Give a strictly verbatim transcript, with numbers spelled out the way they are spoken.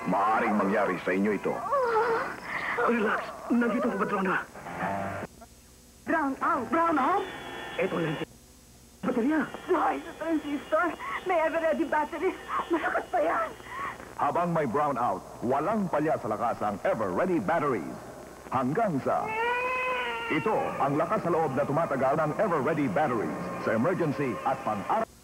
Maaaring mangyari sa inyo ito. Relax. Nandito ko, patrona. Brown out! Brown out? Ito lang. Baterya. Buhay sa transistor. May Eveready Batteries. Malakas pa yan. Habang may brownout, walang palya sa lakas ang Eveready Batteries. Hanggang sa... Ito ang lakas sa loob na tumatagal ng Eveready Batteries sa emergency at pang-araw.